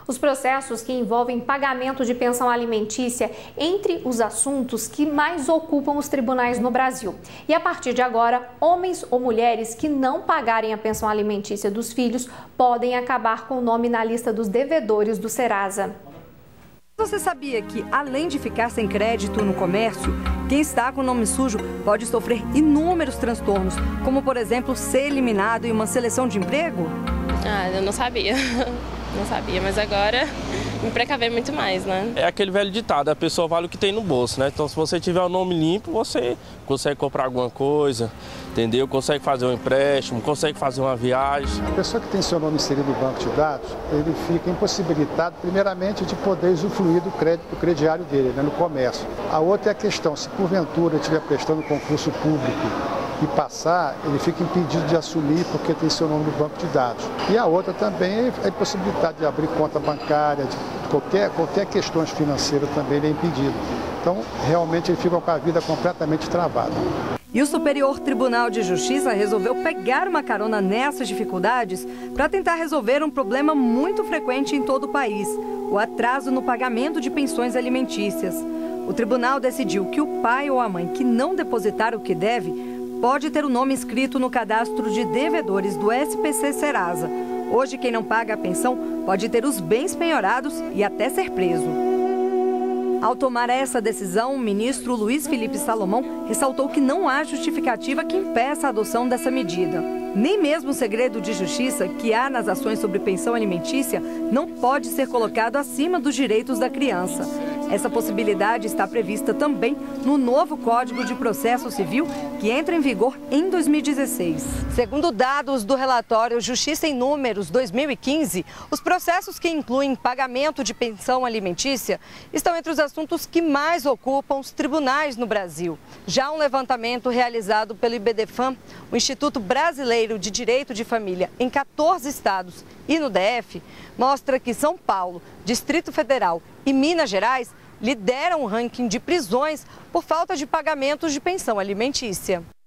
Os processos que envolvem pagamento de pensão alimentícia entre os assuntos que mais ocupam os tribunais no Brasil. E a partir de agora, homens ou mulheres que não pagarem a pensão alimentícia dos filhos podem acabar com o nome na lista dos devedores do Serasa. Você sabia que, além de ficar sem crédito no comércio, quem está com o nome sujo pode sofrer inúmeros transtornos, como, por exemplo, ser eliminado em uma seleção de emprego? Eu não sabia. Não sabia, mas agora me precaver muito mais, né? É aquele velho ditado, a pessoa vale o que tem no bolso, né? Então, se você tiver o nome limpo, você consegue comprar alguma coisa, entendeu? Consegue fazer um empréstimo, consegue fazer uma viagem. A pessoa que tem seu nome inserido no banco de dados, ele fica impossibilitado, primeiramente, de poder usufruir do crédito crediário dele, né, no comércio. A outra é a questão, se porventura estiver prestando concurso público e passar, ele fica impedido de assumir porque tem seu nome no banco de dados. E a outra também é a impossibilidade de abrir conta bancária, de qualquer questões financeiras também ele é impedido. Então, realmente, ele fica com a vida completamente travada. E o Superior Tribunal de Justiça resolveu pegar uma carona nessas dificuldades para tentar resolver um problema muito frequente em todo o país, o atraso no pagamento de pensões alimentícias. O tribunal decidiu que o pai ou a mãe que não depositar o que deve pode ter o nome inscrito no cadastro de devedores do SPC Serasa. Hoje, quem não paga a pensão pode ter os bens penhorados e até ser preso. Ao tomar essa decisão, o ministro Luiz Felipe Salomão ressaltou que não há justificativa que impeça a adoção dessa medida. Nem mesmo o segredo de justiça que há nas ações sobre pensão alimentícia não pode ser colocado acima dos direitos da criança. Essa possibilidade está prevista também no novo Código de Processo Civil, que entra em vigor em 2016. Segundo dados do relatório Justiça em Números 2015, os processos que incluem pagamento de pensão alimentícia estão entre os assuntos que mais ocupam os tribunais no Brasil. Já um levantamento realizado pelo IBDFAM, o Instituto Brasileiro de Direito de Família, em 14 estados e no DF, mostra que São Paulo, Distrito Federal e Minas Gerais lideram o ranking de prisões por falta de pagamentos de pensão alimentícia.